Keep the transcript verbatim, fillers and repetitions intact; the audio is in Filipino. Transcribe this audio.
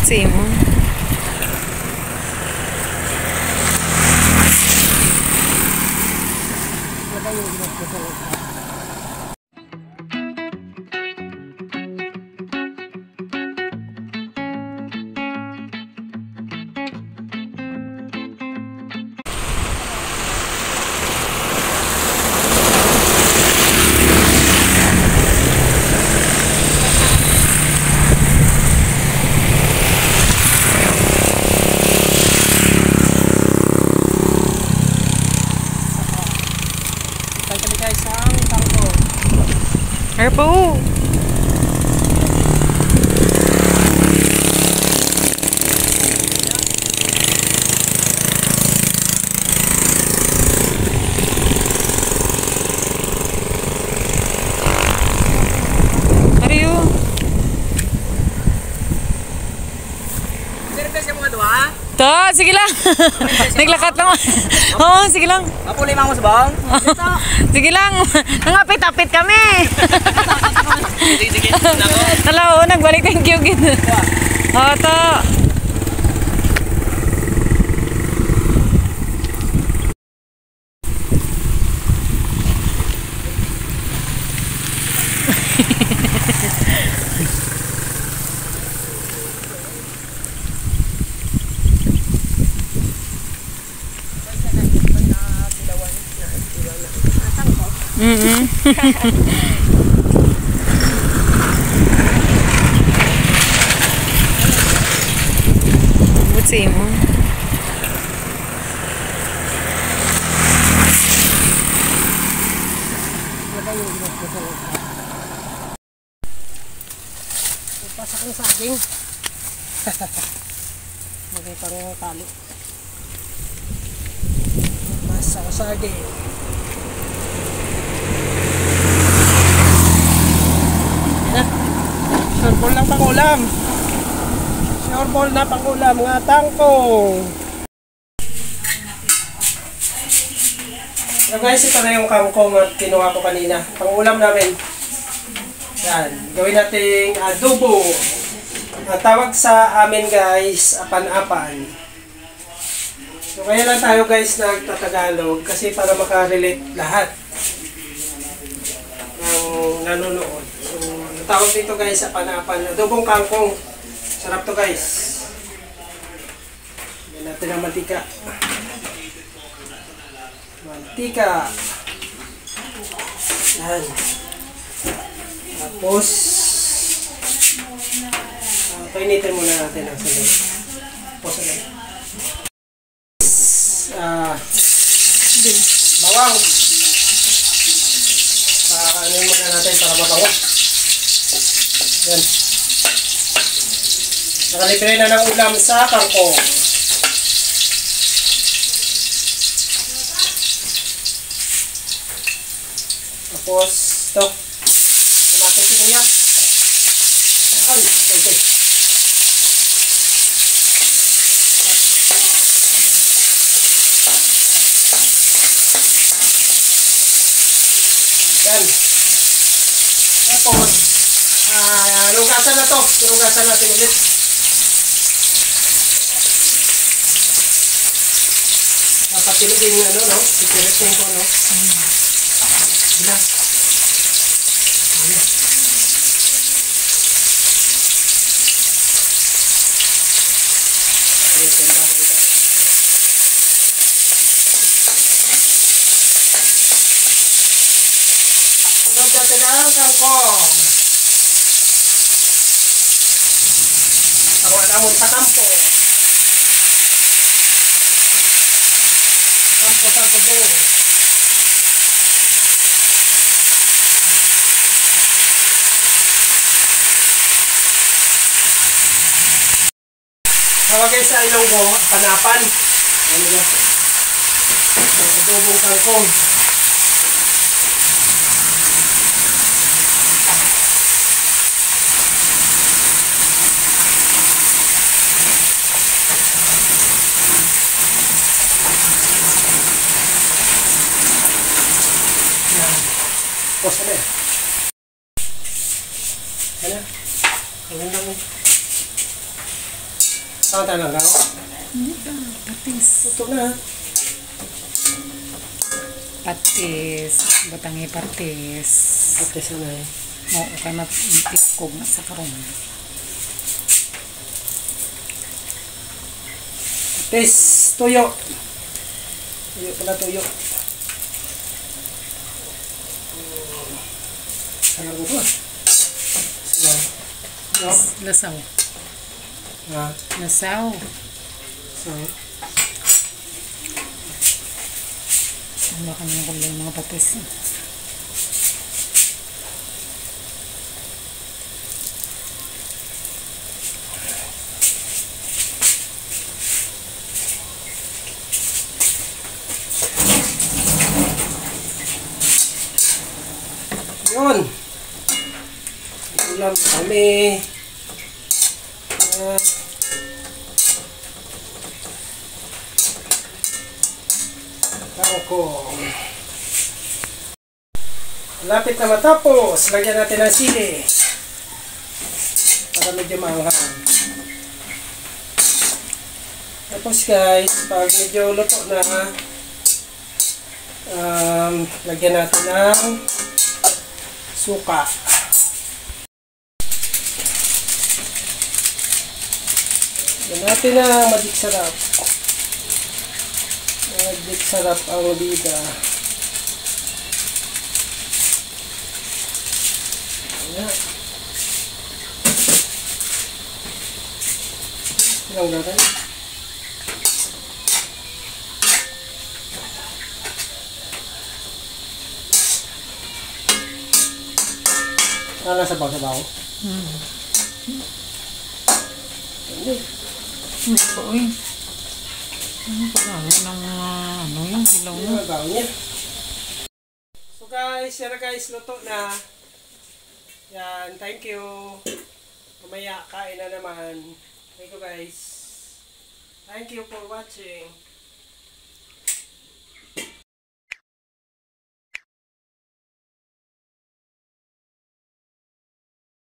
Butsi mo. Careful! Are you? Service yung mga dua? To, sige lang. Naglakat lang. Oo, sige lang. Apo lima mo sa bang? Sige lang. Nangapit-apit kami. Sige, sige. Nako. Hello, nagbalik thank you gid. Oo, to. Mm-mm. Butsi mo. Pasak ng saging. Magay pang tali. Pasak ng saging. Sureball lang pangulam. Sureball na pangulam nga tangkong. So guys, ito na yung kangkong at kinuha ko kanina. Pangulam namin. Yan. Gawin nating adobo. Ang tawag sa amin guys, apan-apan. So kaya lang tayo guys nagtatagalog kasi para makarelate lahat ng nanonood. So, tawag dito guys sa panapan, adobong kangkong. Sarap to guys. Yan natin ang mantika. Mantika. Yan. Tapos, uh, painitin muna natin ang salit. Tapos, salit. Uh, bawang. Ano yung muna natin para mabawa. Yan. Nakalipirin na ng ulam sa kangkong. Tapos, ito. Kamatis sibuyas. Ay, okay. Yan. Tapos, uh, lugasan na to. Lugasan natin ulit. Papatilugin ano, no? Pipiritin ko, no? Bila. Bila. Pipiritin ba ko ito? Huwag natin ang kangkong. Ako ang amon sa kampo. Kampo sa tubo. Tawagay sa Ilonggo, panapan. Ano ba? Adobong kangkong. Tapos na eh. Ano? Ang lang. Saan tayo lang Hindi ka. Patis. Ito na. Patis. Batangi patis. Ate sana eh. Oo, kay matiskog na sa karon. Tes, tuyo. Tuyo pala tuyo. Sarap ito ah. Sarap. No? Lasaw. Ha? Lasaw. So, Ano ba kami ng yung mga patis? yun. Ulam kami. Uh, Kangkong. Malapit na matapos. Lagyan natin ng sili. Para medyo maanghang. Tapos guys, pag medyo luto na, um, lagyan natin ng suka. Lagyan natin ng magic sarap. Magic sarap ang bida. Ayan. Ilang natin. Ah, nasa baw-sabaw? Hmm. Hindi. Hindi po eh. Ano pa nga ng uh, ano yung hilaw Hindi mo? magaw niya. So guys, yan na guys, luto na. Yan, thank you. Mamaya, kain na naman. Thank you guys. Thank you for watching.